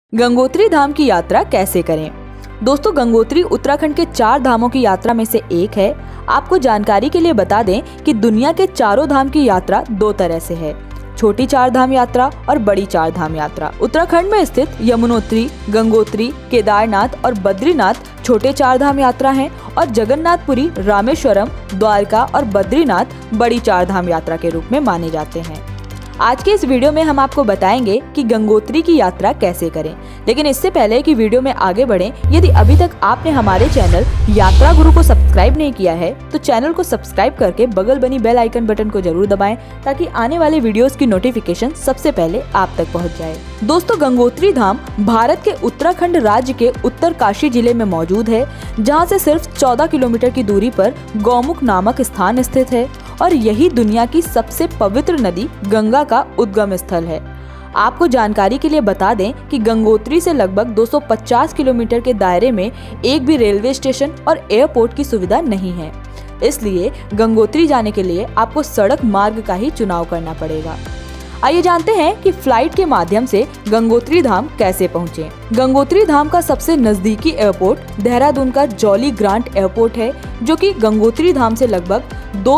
गंगोत्री धाम की यात्रा कैसे करें। दोस्तों, गंगोत्री उत्तराखंड के 4 धामों की यात्रा में से एक है। आपको जानकारी के लिए बता दें कि दुनिया के चारों धाम की यात्रा 2 तरह से है, छोटी 4 धाम यात्रा और बड़ी 4 धाम यात्रा। उत्तराखंड में स्थित यमुनोत्री, गंगोत्री, केदारनाथ और बद्रीनाथ छोटे 4 धाम यात्रा हैं और जगन्नाथपुरी, रामेश्वरम, द्वारका और बद्रीनाथ बड़ी 4 धाम यात्रा के रूप में माने जाते हैं। आज के इस वीडियो में हम आपको बताएंगे कि गंगोत्री की यात्रा कैसे करें। लेकिन इससे पहले कि वीडियो में आगे बढ़ें, यदि अभी तक आपने हमारे चैनल यात्रा गुरु को सब्सक्राइब नहीं किया है तो चैनल को सब्सक्राइब करके बगल बनी बेल आइकन बटन को जरूर दबाएं ताकि आने वाले वीडियोस की नोटिफिकेशन सबसे पहले आप तक पहुंच जाए। दोस्तों, गंगोत्री धाम भारत के उत्तराखंड राज्य के उत्तरकाशी जिले में मौजूद है, जहाँ से सिर्फ 14 किलोमीटर की दूरी पर गौमुख नामक स्थान स्थित है और यही दुनिया की सबसे पवित्र नदी गंगा का उद्गम स्थल है। आपको जानकारी के लिए बता दें कि गंगोत्री से लगभग 250 किलोमीटर के दायरे में एक भी रेलवे स्टेशन और एयरपोर्ट की सुविधा नहीं है। इसलिए गंगोत्री जाने के लिए आपको सड़क मार्ग का ही चुनाव करना पड़ेगा। आइए जानते हैं कि फ्लाइट के माध्यम से गंगोत्री धाम कैसे पहुँचे। गंगोत्री धाम का सबसे नजदीकी एयरपोर्ट देहरादून का जॉली ग्रांट एयरपोर्ट है, जो कि गंगोत्री धाम से लगभग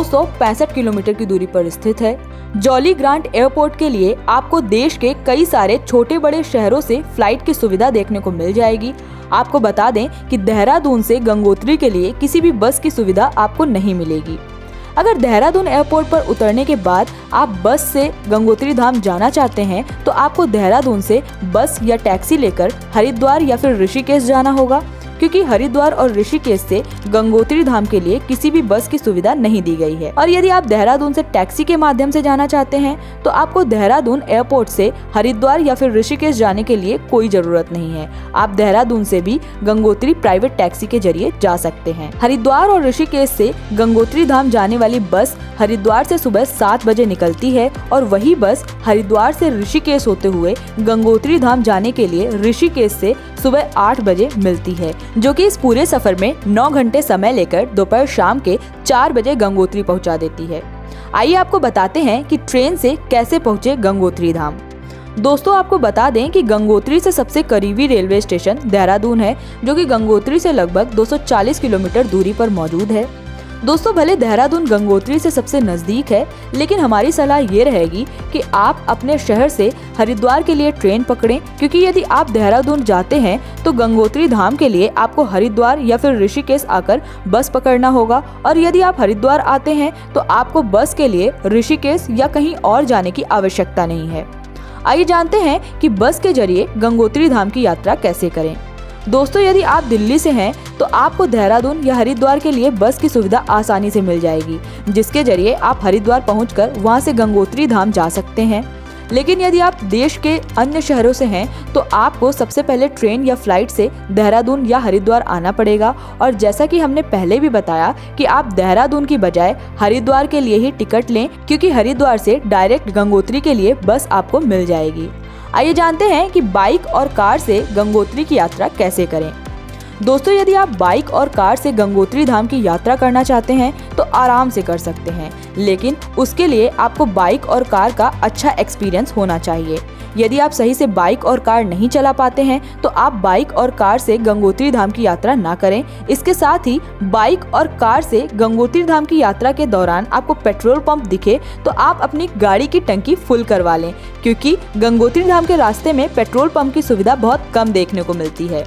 265 किलोमीटर की दूरी पर स्थित है। जॉली ग्रांट एयरपोर्ट के लिए आपको देश के कई सारे छोटे बड़े शहरों से फ्लाइट की सुविधा देखने को मिल जाएगी। आपको बता दें कि देहरादून से गंगोत्री के लिए किसी भी बस की सुविधा आपको नहीं मिलेगी। अगर देहरादून एयरपोर्ट पर उतरने के बाद आप बस से गंगोत्री धाम जाना चाहते हैं तो आपको देहरादून से बस या टैक्सी लेकर हरिद्वार या फिर ऋषिकेश जाना होगा, क्योंकि हरिद्वार और ऋषिकेश से गंगोत्री धाम के लिए किसी भी बस की सुविधा नहीं दी गई है। और यदि आप देहरादून से टैक्सी के माध्यम से जाना चाहते हैं तो आपको देहरादून एयरपोर्ट से हरिद्वार या फिर ऋषिकेश जाने के लिए कोई जरूरत नहीं है। आप देहरादून से भी गंगोत्री प्राइवेट टैक्सी के जरिए जा सकते हैं। हरिद्वार और ऋषिकेश से गंगोत्री धाम जाने वाली बस हरिद्वार से सुबह 7 बजे निकलती है और वही बस हरिद्वार से ऋषिकेश होते हुए गंगोत्री धाम जाने के लिए ऋषिकेश से सुबह 8 बजे मिलती है, जो कि इस पूरे सफर में 9 घंटे समय लेकर दोपहर शाम के 4 बजे गंगोत्री पहुंचा देती है। आइए आपको बताते हैं कि ट्रेन से कैसे पहुंचे गंगोत्री धाम। दोस्तों, आपको बता दें कि गंगोत्री से सबसे करीबी रेलवे स्टेशन देहरादून है, जो कि गंगोत्री से लगभग 240 किलोमीटर दूरी पर मौजूद है। दोस्तों, भले देहरादून गंगोत्री से सबसे नज़दीक है, लेकिन हमारी सलाह ये रहेगी कि आप अपने शहर से हरिद्वार के लिए ट्रेन पकड़ें, क्योंकि यदि आप देहरादून जाते हैं तो गंगोत्री धाम के लिए आपको हरिद्वार या फिर ऋषिकेश आकर बस पकड़ना होगा, और यदि आप हरिद्वार आते हैं तो आपको बस के लिए ऋषिकेश या कहीं और जाने की आवश्यकता नहीं है। आइए जानते हैं कि बस के जरिए गंगोत्री धाम की यात्रा कैसे करें। दोस्तों, यदि आप दिल्ली से हैं तो आपको देहरादून या हरिद्वार के लिए बस की सुविधा आसानी से मिल जाएगी, जिसके जरिए आप हरिद्वार पहुंचकर वहां से गंगोत्री धाम जा सकते हैं। लेकिन यदि आप देश के अन्य शहरों से हैं तो आपको सबसे पहले ट्रेन या फ्लाइट से देहरादून या हरिद्वार आना पड़ेगा। और जैसा कि हमने पहले भी बताया कि आप देहरादून की बजाय हरिद्वार के लिए ही टिकट लें, क्योंकि हरिद्वार से डायरेक्ट गंगोत्री के लिए बस आपको मिल जाएगी। आइए जानते हैं कि बाइक और कार से गंगोत्री की यात्रा कैसे करें। दोस्तों, यदि आप बाइक और कार से गंगोत्री धाम की यात्रा करना चाहते हैं तो आराम से कर सकते हैं, लेकिन उसके लिए आपको बाइक और कार का अच्छा एक्सपीरियंस होना चाहिए। यदि आप सही से बाइक और कार नहीं चला पाते हैं तो आप बाइक और कार से गंगोत्री धाम की यात्रा ना करें। इसके साथ ही बाइक और कार से गंगोत्री धाम की यात्रा के दौरान आपको पेट्रोल पंप दिखे तो आप अपनी गाड़ी की टंकी फुल करवा लें, क्योंकि गंगोत्री धाम के रास्ते में पेट्रोल पंप की सुविधा बहुत कम देखने को मिलती है।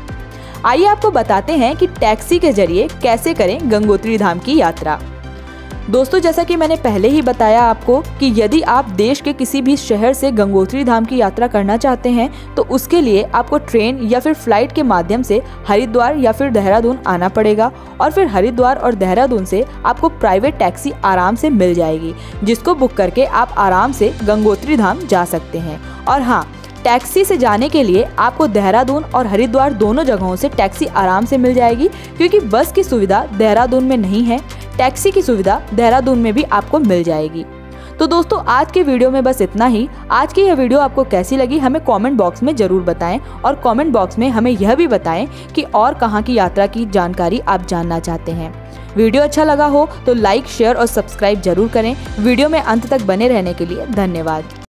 आइए आपको बताते हैं कि टैक्सी के जरिए कैसे करें गंगोत्री धाम की यात्रा। दोस्तों, जैसा कि मैंने पहले ही बताया आपको कि यदि आप देश के किसी भी शहर से गंगोत्री धाम की यात्रा करना चाहते हैं तो उसके लिए आपको ट्रेन या फिर फ्लाइट के माध्यम से हरिद्वार या फिर देहरादून आना पड़ेगा, और फिर हरिद्वार और देहरादून से आपको प्राइवेट टैक्सी आराम से मिल जाएगी, जिसको बुक करके आप आराम से गंगोत्री धाम जा सकते हैं। और हाँ, टैक्सी से जाने के लिए आपको देहरादून और हरिद्वार दोनों जगहों से टैक्सी आराम से मिल जाएगी, क्योंकि बस की सुविधा देहरादून में नहीं है। टैक्सी की सुविधा देहरादून में भी आपको मिल जाएगी। तो दोस्तों, आज के वीडियो में बस इतना ही। आज की यह वीडियो आपको कैसी लगी हमें कमेंट बॉक्स में जरूर बताएं, और कमेंट बॉक्स में हमें यह भी बताएं कि और कहां की यात्रा की जानकारी आप जानना चाहते हैं। वीडियो अच्छा लगा हो तो लाइक, शेयर और सब्सक्राइब जरूर करें। वीडियो में अंत तक बने रहने के लिए धन्यवाद।